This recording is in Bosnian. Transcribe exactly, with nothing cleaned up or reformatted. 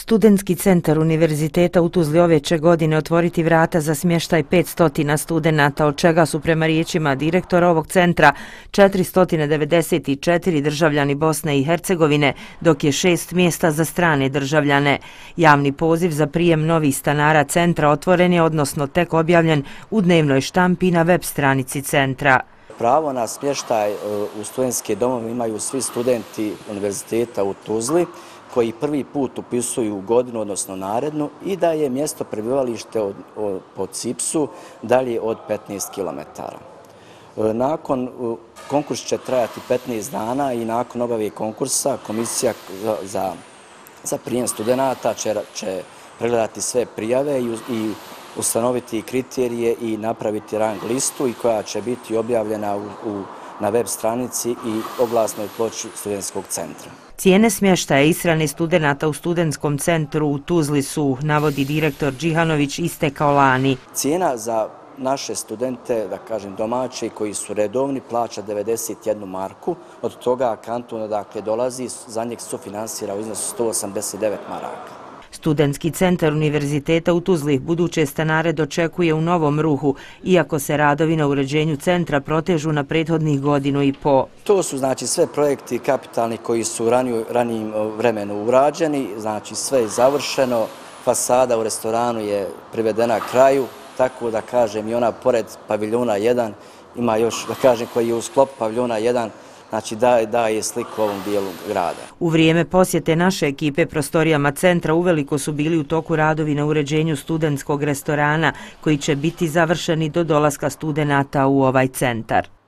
Studentski centar Univerziteta u Tuzli ove će godine otvoriti vrata za smještaj petsto studenata, od čega su prema riječima direktora ovog centra četiristo devedeset četiri državljani Bosne i Hercegovine, dok je šest mjesta za strane državljane. Javni poziv za prijem novih stanara centra otvoren je, odnosno tek objavljen u dnevnoj štampi na web stranici centra. Pravo na smještaj u studentske domove imaju svi studenti Univerziteta u Tuzli koji prvi put upisuju godinu, odnosno narednu, i da je mjesto prebivalište od, od, po C I P S-u dalje od petnaest kilometara. Nakon, konkurs će trajati petnaest dana i nakon objave konkursa komisija za, za, za prijem studenata će, će pregledati sve prijave i, i ustanoviti kriterije i napraviti rang listu i koja će biti objavljena u, u, na web stranici i oglasnoj ploči studentskog centra. Cijene smještaja ishrane studenata u studentskom centru u Tuzli su, navodi direktor Džihanović, istekao lani. Cijena za naše studente, da kažem domaće, koji su redovni, plaća devedeset jednu marku, od toga kanton odakle dolazi, za njeg sufinansira u iznosu sto osamdeset devet maraka. Studentski centar Univerziteta u Tuzli buduće stanare dočekuje u novom ruhu, iako se radovi na uređenju centra protežu na prethodnih godinu i po. To su znači sve projekti kapitalni koji su raniju, ranijim vremenu urađeni, znači sve je završeno, fasada u restoranu je privedena kraju, tako da kažem i ona pored paviljona jedan ima još, da kažem, koji je u sklopu paviljona jedan, znači daje, daje sliku ovom dijelu grada. U vrijeme posjete naše ekipe prostorijama centra uveliko su bili u toku radovi na uređenju studentskog restorana koji će biti završeni do dolaska studenata u ovaj centar.